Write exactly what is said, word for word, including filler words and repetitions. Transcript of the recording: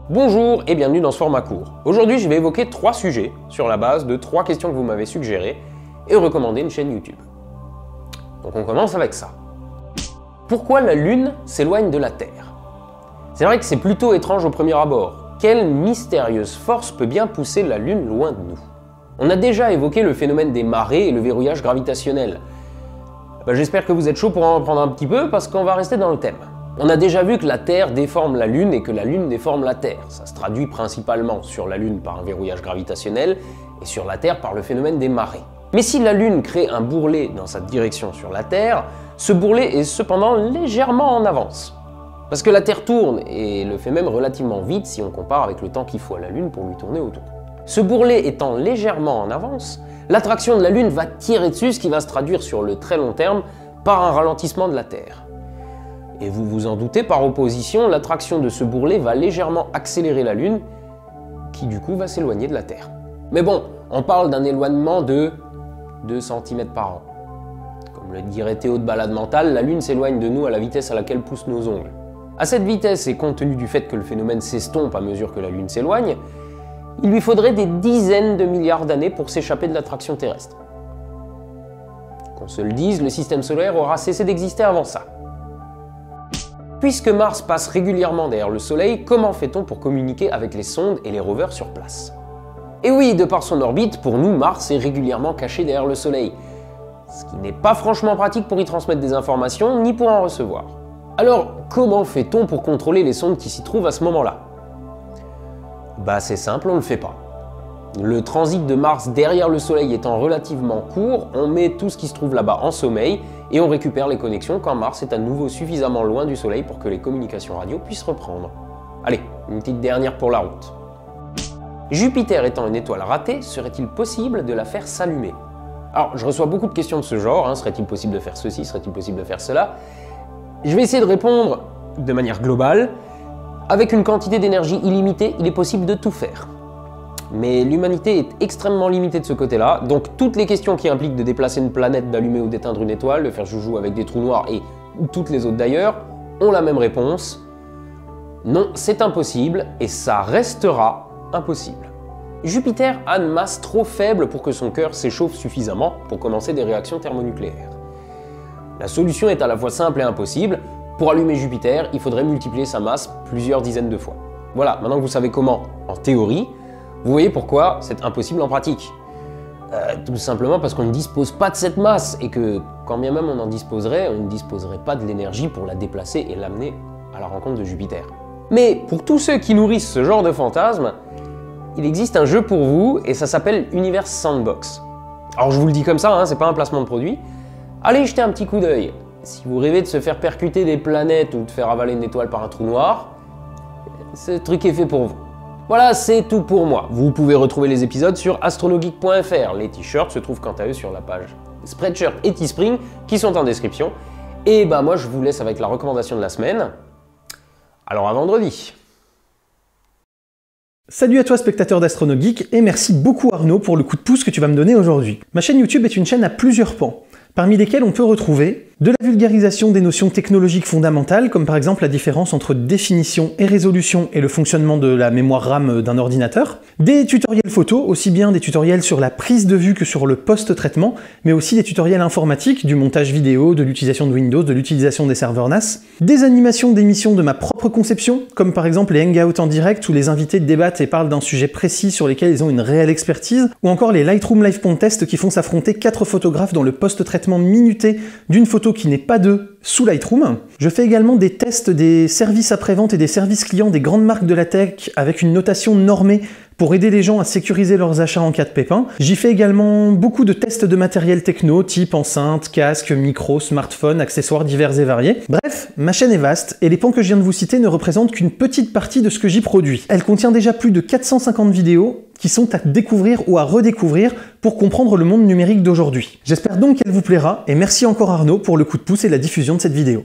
Bonjour et bienvenue dans ce format court. Aujourd'hui, je vais évoquer trois sujets sur la base de trois questions que vous m'avez suggérées et recommander une chaîne YouTube. Donc on commence avec ça. Pourquoi la Lune s'éloigne de la Terre? C'est vrai que c'est plutôt étrange au premier abord. Quelle mystérieuse force peut bien pousser la Lune loin de nous? On a déjà évoqué le phénomène des marées et le verrouillage gravitationnel. Ben, j'espère que vous êtes chaud pour en reprendre un petit peu parce qu'on va rester dans le thème. On a déjà vu que la Terre déforme la Lune et que la Lune déforme la Terre. Ça se traduit principalement sur la Lune par un verrouillage gravitationnel et sur la Terre par le phénomène des marées. Mais si la Lune crée un bourrelet dans sa direction sur la Terre, ce bourrelet est cependant légèrement en avance. Parce que la Terre tourne et le fait même relativement vite si on compare avec le temps qu'il faut à la Lune pour lui tourner autour. Ce bourrelet étant légèrement en avance, l'attraction de la Lune va tirer dessus, ce qui va se traduire sur le très long terme par un ralentissement de la Terre. Et vous vous en doutez, par opposition, l'attraction de ce bourrelet va légèrement accélérer la Lune, qui du coup va s'éloigner de la Terre. Mais bon, on parle d'un éloignement de deux centimètres par an. Comme le dirait Théo de Balade Mentale, la Lune s'éloigne de nous à la vitesse à laquelle poussent nos ongles. À cette vitesse, et compte tenu du fait que le phénomène s'estompe à mesure que la Lune s'éloigne, il lui faudrait des dizaines de milliards d'années pour s'échapper de l'attraction terrestre. Qu'on se le dise, le système solaire aura cessé d'exister avant ça. Puisque Mars passe régulièrement derrière le Soleil, comment fait-on pour communiquer avec les sondes et les rovers sur place? Et oui, de par son orbite, pour nous, Mars est régulièrement caché derrière le Soleil, ce qui n'est pas franchement pratique pour y transmettre des informations, ni pour en recevoir. Alors, comment fait-on pour contrôler les sondes qui s'y trouvent à ce moment-là? Bah c'est simple, on ne le fait pas. Le transit de Mars derrière le Soleil étant relativement court, on met tout ce qui se trouve là-bas en sommeil et on récupère les connexions quand Mars est à nouveau suffisamment loin du Soleil pour que les communications radio puissent reprendre. Allez, une petite dernière pour la route. Jupiter étant une étoile ratée, serait-il possible de la faire s'allumer? Alors, je reçois beaucoup de questions de ce genre, hein. Serait-il possible de faire ceci, serait-il possible de faire cela? Je vais essayer de répondre de manière globale. Avec une quantité d'énergie illimitée, il est possible de tout faire. Mais l'humanité est extrêmement limitée de ce côté-là, donc toutes les questions qui impliquent de déplacer une planète, d'allumer ou d'éteindre une étoile, de faire joujou avec des trous noirs et toutes les autres d'ailleurs, ont la même réponse. Non, c'est impossible et ça restera impossible. Jupiter a une masse trop faible pour que son cœur s'échauffe suffisamment pour commencer des réactions thermonucléaires. La solution est à la fois simple et impossible. Pour allumer Jupiter, il faudrait multiplier sa masse plusieurs dizaines de fois. Voilà, maintenant que vous savez comment en théorie, vous voyez pourquoi c'est impossible en pratique. Euh, tout simplement parce qu'on ne dispose pas de cette masse et que, quand bien même on en disposerait, on ne disposerait pas de l'énergie pour la déplacer et l'amener à la rencontre de Jupiter. Mais pour tous ceux qui nourrissent ce genre de fantasme, il existe un jeu pour vous et ça s'appelle Universe Sandbox. Alors je vous le dis comme ça, hein, c'est pas un placement de produit. Allez jeter un petit coup d'œil. Si vous rêvez de se faire percuter des planètes ou de faire avaler une étoile par un trou noir, ce truc est fait pour vous. Voilà, c'est tout pour moi. Vous pouvez retrouver les épisodes sur astronogeek point F R. Les t-shirts se trouvent quant à eux sur la page Spreadshirt et Teespring qui sont en description. Et bah moi je vous laisse avec la recommandation de la semaine. Alors à vendredi. Salut à toi spectateur d'Astronogeek et merci beaucoup Arnaud pour le coup de pouce que tu vas me donner aujourd'hui. Ma chaîne YouTube est une chaîne à plusieurs pans, parmi lesquels on peut retrouver de la vulgarisation des notions technologiques fondamentales, comme par exemple la différence entre définition et résolution et le fonctionnement de la mémoire RAM d'un ordinateur, des tutoriels photo, aussi bien des tutoriels sur la prise de vue que sur le post-traitement, mais aussi des tutoriels informatiques, du montage vidéo, de l'utilisation de Windows, de l'utilisation des serveurs N A S, des animations d'émissions de ma propre conception, comme par exemple les hangouts en direct où les invités débattent et parlent d'un sujet précis sur lesquels ils ont une réelle expertise, ou encore les Lightroom Live Contest qui font s'affronter quatre photographes dans le post-traitement minuté d'une photo qui n'est pas d'eux sous Lightroom. Je fais également des tests des services après-vente et des services clients des grandes marques de la tech avec une notation normée pour aider les gens à sécuriser leurs achats en cas de pépin. J'y fais également beaucoup de tests de matériel techno, type enceinte, casque, micro, smartphone, accessoires divers et variés. Bref, ma chaîne est vaste et les pans que je viens de vous citer ne représentent qu'une petite partie de ce que j'y produis. Elle contient déjà plus de quatre cent cinquante vidéos qui sont à découvrir ou à redécouvrir pour comprendre le monde numérique d'aujourd'hui. J'espère donc qu'elle vous plaira et merci encore Arnaud pour le coup de pouce et la diffusion de cette vidéo.